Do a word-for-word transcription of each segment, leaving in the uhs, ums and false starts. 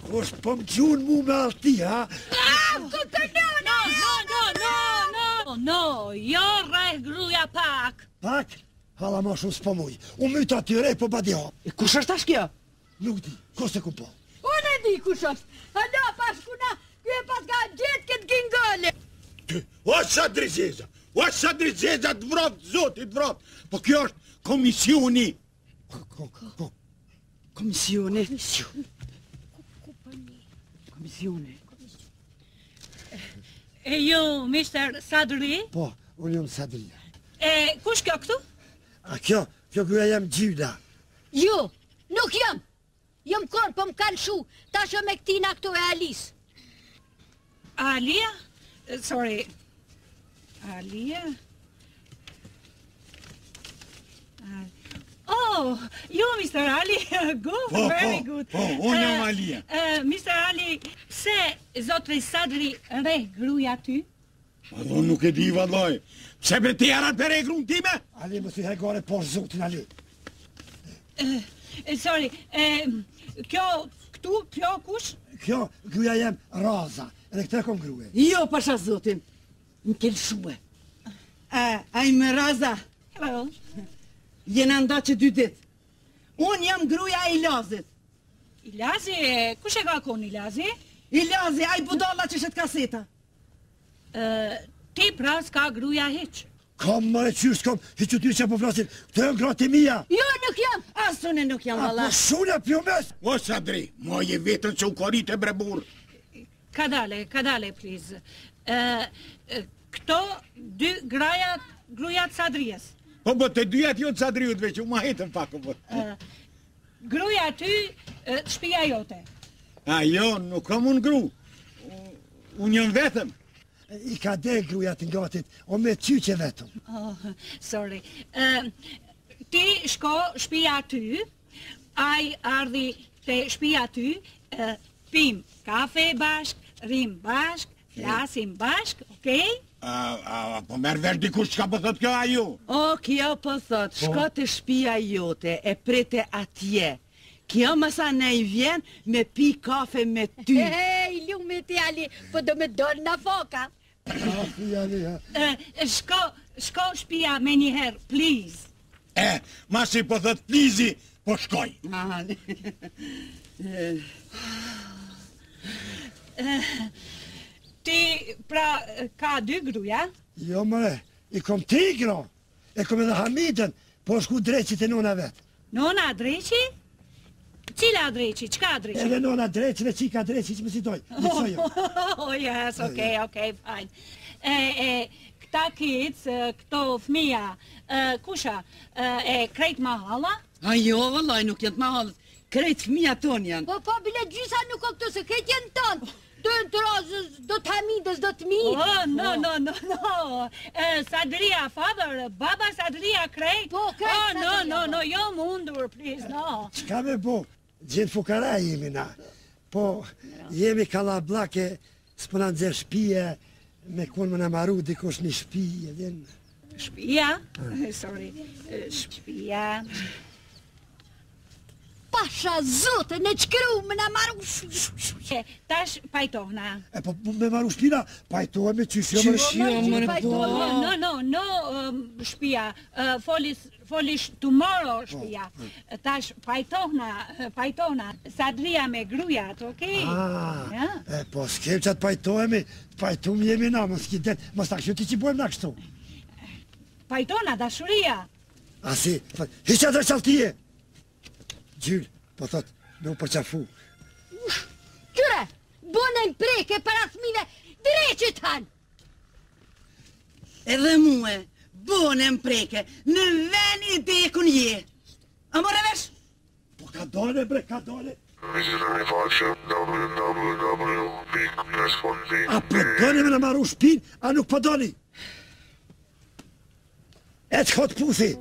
Kush po më gjun mu me alti, ha? Ah, këtë no, no, no, no, no, no, no, jo rreh gruja pak. Pak? Hala ma shumë s'po muj. Unë myta atyre po badi hap. E kush është tash kjo? Nuk di, ko se ku po? Unë e di kush është. Hala, pashkuna, kjo e pas ka gjithë këtë gingole. O Sadri Zeza, o Sadri Zeza të vrot, zoti të vrot. Po kjo është komisioni. Komisioni? Komisioni. E ju, mister Sadri? Po, unë jam Sadri. E, kush kjo këtu? A kjo, kjo kjo jam Gjyda. Jo, nuk jam. Jam korë, po më kanë shu. Ta shë me këtina këtu e Alis. Alia? Sorry. Alia? Oh, jo, mister Ali, good, Po, very po, good. po, unë jam Alia. mister Ali, pse zotri Sadri rreh gruja ty? Ma do nuk e di valloj. Pse be ti arat për e grun time? Ali më si hegore por zotin Ali. Uh, sorry, uh, kjo, këtu, kjo kush? Kjo, gruja jam Raza. Edhe këte kom gruje. Jo, pasha zotin. Më kelë shue. A, a i me Raza. Hello. Jena nda që dy dit. Unë jam gruja e Ilazit. Ilazi, kush e ka kon Ilazi? Ilazi, a i budalla që shet kaseta. Uh, ti pra s'ka gruja hiq. Kam më e qyrë s'kam, hiqë ty që po flasin, të e gratë mija. Jo, nuk jam. Asune nuk jam A valla. po shune pjo mes. O Sadri, moje vetën që u korit e brebur. Kadale, kadale, please. Uh, uh, këto dy grajat, grujat Sadrijes. Po po të dyjat jo të Sadriut veç, u ma hetën pak. Po. Uh, gruja ty, uh, shpia jote. A jo, nuk kam unë gru. Unë jam vetëm. I ka de gruja të ngatit, o me qyqe vetëm. Oh, sorry. Uh, ti shko shpia ty, aj ardhi te shpia ty, uh, pim kafe bashk, rim bashk, flasim bashk, okej? Okay? A, a, po merë vesh dikush qka po thot kjo a ju? O, kjo po thot, shko të shpia jote, e prete atje. Kjo mësa ne i vjen me pi kafe me ty. Hej, lume ti Ali, po do me donë në foka. Kafi Ali, ha. Uh, shko, shko shpia me njëherë, please. E, ma si po thot plizi, po shkoj. Ah, Uh, ti pra ka dy gruja? Jo mëre, i kom tigra, e kom edhe Hamidën, po shku dreqit e nona vetë. Nona Dreqi? Cila Dreqi? Qka Dreqi? Edhe nona dreqit dhe qika dreqit që më si doj. Oh, oh, yes, okay, okay, fine. E, e, këta kids, këto fëmija, e, kusha, e, e krejt mahalla? a jo, vallaj, nuk jenë të mahalës. Krejt fëmija ton janë. Po, po, bile gjysa nuk o këtu se këtë jenë tonë. Do të razës, do të Hamidës, do të mi. Oh, no, no, no, no. E, Sadria, father, baba Sadria krejt? Po, krejt Oh, no, Sadria, no, po. no, jo mundur, please, no. Qka me bo, gjithë fukara jemi na. Po, jemi kalablake, s'pëna nëzër shpije, me konë më në maru dikush një shpije, edhe në... Shpia? Sorry, e, shpia... Pasha zote, në qkru më në maru. E, tash pajtohna. E po me maru shpina, pajtohemi qysh jo më në Qysh jo më në po. No, no, no, um, shpia. Uh, folis, folish tomorrow, shpia. Tash pajtohna, pajtohna. Sadria me grujat, okej? Ah, Ja? e po s'kem që të pajtohemi, pajtum jemi na, mos ki det, mos ta kështu ti që bojmë na kështu. Pajtona, dashuria. Asi, hiqa dhe qaltije. Gjyll, po thot, me u përqafu. Qyre, bonën preke para thmive, dreqit han. Edhe muë, bone më preke, në ven i dekun je. A more vesh? Po ka dole, bre, ka dole. A po dole me në maru shpin, a nuk po doli. E të hot puthi.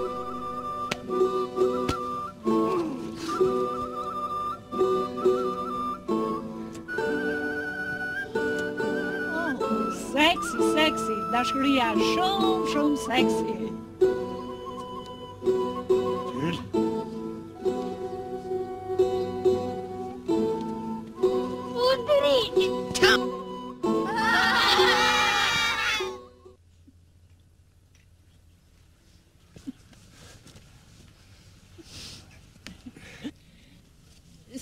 Sexy, sexy, dashuria shumë, shumë sexy. Gjyll.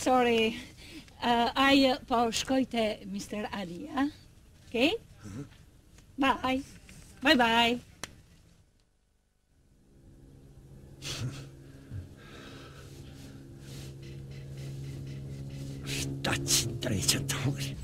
sorry. Uh, ai uh, po shkoj te mister Alia. Okay? Uh-huh. Bye. Bye bye. shtatëqind trecet tokë.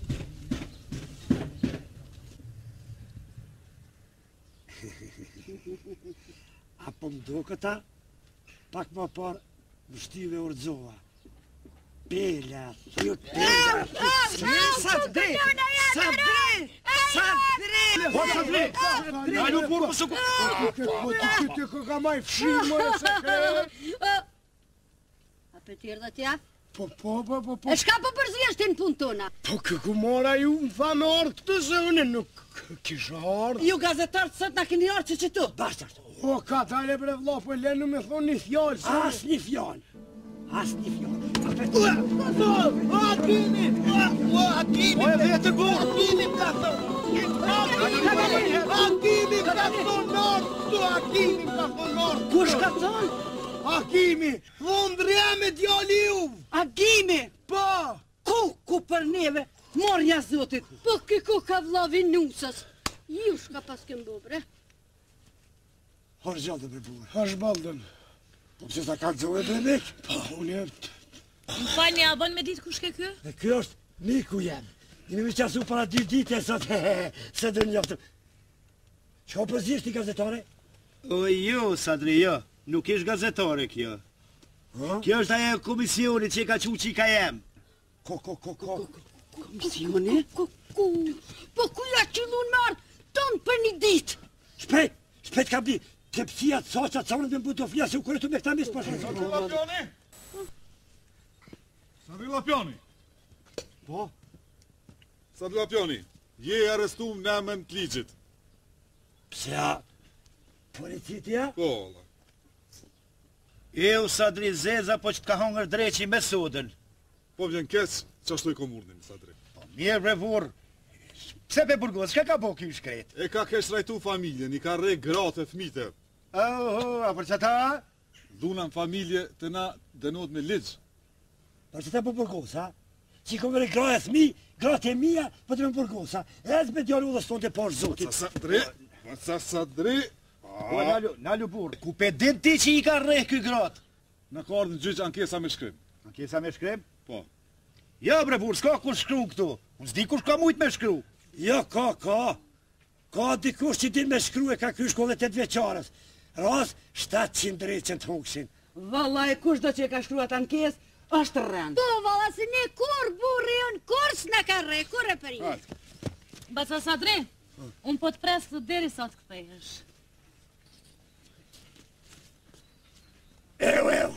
Apo më do këta, pak më parë më shtive urdzova. Pela, thjut pela, Sadri! Sadri! Sadri! O, Sadri! Nalu burë më shuku! Ty ty ka maj fshimë, më e se ke... A për tjerë dhe tja? Po, po, po, po, po... E shka po përzjesh ti në punë tona? Po, këku mora ju më tha me orë këtë se unë nuk kisha orë. Ju gazetarët sot na keni orë që që tu? bashkë ashtu. O, ka dale bre vla, po lenu me thonë një fjallë. As një fjallë, as një fjallë. Ua, ka thonë, o, Hakimi, o, Hakimi, o, e vetë burë, Hakimi ka thonë. Hakimi ka thonë orë, tu Hakimi ka thonë orë. Kush ka thonë? Hakimi, vëndrja me djali ju. Agimi! Po! Ku, ku për neve, morja zotit. Po këku ka vllavi nusës. Ju shka pas kem bo, bre. Har gjallë me burë. Hash baldën. Po që ta ka gjohet dhe mek? Po, unë e... Më falni, a bën me ditë kush ke ky? Dhe kjo është miku jem. Jemi me qasu para dy dite sot, se dhe njoftë. Qa përzisht i gazetare? O, jo, Sadri, jo. Nuk ish gazetare kjo. Ha? Kjo është ajo komisioni që ka qu qika jem. Ko, ko, ko, ko. Komisioni? Ku, ku, po ku ja qëllun me ardë tonë për një ditë? Shpejt, shpejt kam di. Të pësia të soqa, të sonët me mbu të flasë, u kërëtu me këta misë pashe. Sadri Lapioni? Sadri Lapioni? Po? Sadri Lapioni, je arrestum në emën të ligjit. Pse a... Policitja? Po, Allah. Eu, Sadri Zeza, po që t'ka hongër dreqi me sodën. Po vjen kes, që ashtu i komurnin, Sadri. Po, mirë bre vurë. Pse pe burgos, shka ka bo kjo shkret? E ka kesh rajtu familjen, i ka re gratë e fmite. Oh, oh, a për që ta? Dhuna në familje të na denot me ligjë. Për që ta po burgos, ha? Që i kom vere gra e thmi, gratë e mija, po të me burgos, ha? E zë me djallu dhe stonte poshë zotit. Sa Sadri, sa Sadri... Po, nalu, nalu burë. Ku pe din ti që i ka rreh kjo gratë? Në ka ardhë në gjyqë ankesa me shkrim. Ankesa me shkrim? Po. Ja, bre burë, s'ka kur shkru këtu. Unë s'di kur s'ka mujt me shkru. Jo, ka, ka. Ka dikush që din me shkru e ka ky shkollë të të veqarës. Ras, shtatëqind trecet hokshin. Valla e kush do që e ka shkruat ankes, është rënd. Po, valla, se ne kur burri unë, kur s'na ka re, kur e për i. Baca Sadri, unë po të pres këtë deri sa të kthehesh. Eu, eu.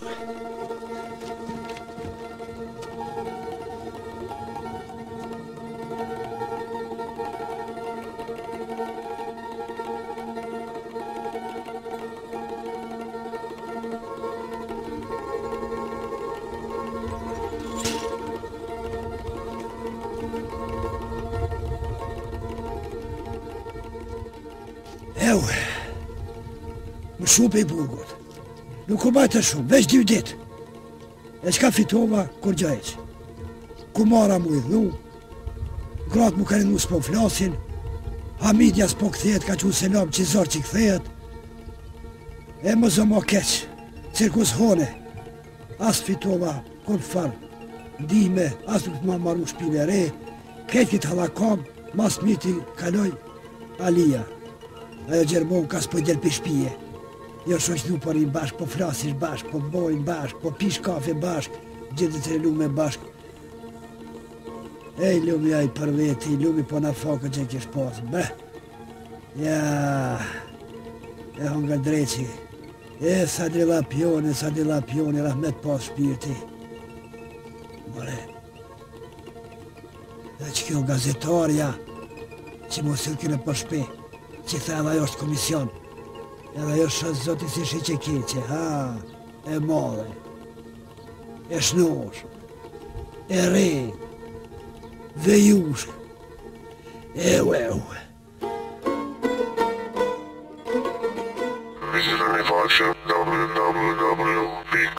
Eu, më shumë i burgut. Nuk u bajtë shumë, veç dy ditë. E qka fitova, kur gjajq. Ku mara mu i dhu, gratë mu ka rindu s'po flasin, Hamidja s'po këthejet, ka që selam që zorë që këthejet. E më zë ma keq, cirkus hone, as fitova, kur farë, ndime, as nuk të ma maru shpine re, ketë kitë halakam, mas miti kaloj, Alia. Ajo Gjermon ka s'po del për shpije. Jo shoqnu po rinë bashk, po flasish bashk, po bojnë bashk, po pish kafe bashk, gjithë të lume bashk. Ej, lumi aj për veti, lumi po na fakët që kish pas, beh. Ja, e hongër dreqi. E, Sadri Lapioni, Sadri Lapioni, rahmet pas shpirti. More. Dhe që kjo gazetarja, që mos sirkine për shpe, që këta edhe ajo është komision. Edhe ajo shëtë zotit si shi që keqe, ha, e madhe, e shnosh, e re, dhe jushk, eu, eu. Visionary five ship, W W W